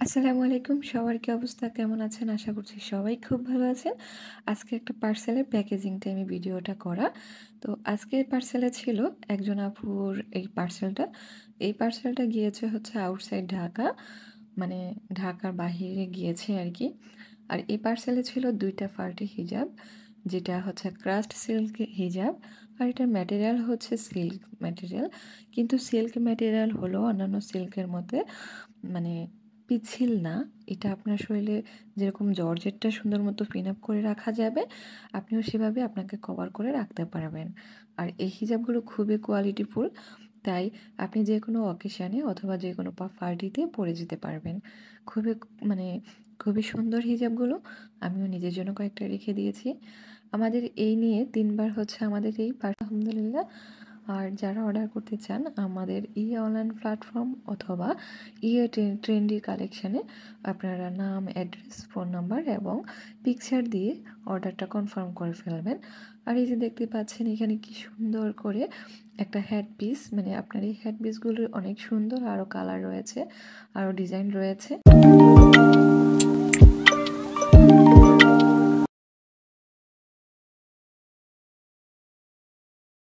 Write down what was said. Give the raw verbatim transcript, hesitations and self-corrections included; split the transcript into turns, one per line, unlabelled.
আসসালামু আলাইকুম। সবার কি অবস্থা? কেমন আছেন? আশা করছি সবাই খুব ভালো আছেন। আজকে একটা পার্সেলের প্যাকেজিং টাইমে ভিডিওটা করা। তো আজকের পার্সেলে ছিল একজন আপুর এই পার্সেলটা। এই পার্সেলটা গিয়েছে হচ্ছে আউটসাইড ঢাকা। মানে ঢাকার বাহিরে গিয়েছে আরকি। আর এই পার্সেলে ছিল দুই টা ফার্টি হিজাব, যেটা হচ্ছে ক্রাশড সিল্ক হিজাব। আর এটার ম্যাটেরিয়াল হচ্ছে সিল্ক ম্যাটেরিয়াল। কিন্তু সিল্ক ম্যাটেরিয়াল হলো অন্যান্য সিল্কের মধ্যে মানে পিচ্ছিল না। এটা আপনার শরীরে যেরকম জর্জেটটা সুন্দর মতো পিন আপ করে রাখা যাবে, আপনিও সেভাবে আপনাকে কভার করে রাখতে পারবেন। আর এই হিজাবগুলো খুবই কোয়ালিটিফুল, তাই আপনি যে কোনো অকেশানে অথবা যে কোনো পা পার্টিতে পরে যেতে পারবেন। খুবই মানে খুবই সুন্দর হিজাবগুলো। আমিও নিজের জন্য কয়েকটা রেখে দিয়েছি। আমাদের এই নিয়ে তিন বার হচ্ছে আমাদের এই পার আলহামদুলিল্লাহ। আর যারা অর্ডার করতে চান আমাদের ই অনলাইন প্ল্যাটফর্ম অথবা ইয়ে ট্রেন্ডি কালেকশানে আপনারা নাম, অ্যাড্রেস, ফোন নাম্বার এবং পিকচার দিয়ে অর্ডারটা কনফার্ম করে ফেলবেন। আর এই যে দেখতে পাচ্ছেন এখানে কি সুন্দর করে একটা হেড পিস, মানে আপনার এই হেড পিসগুলোর অনেক সুন্দর আরও কালার রয়েছে, আরও ডিজাইন রয়েছে।